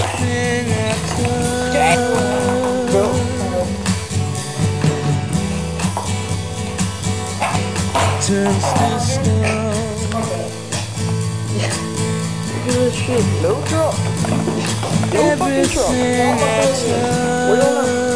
Turns to stone. Good shit, no truck. No fucking truck. Everything I touch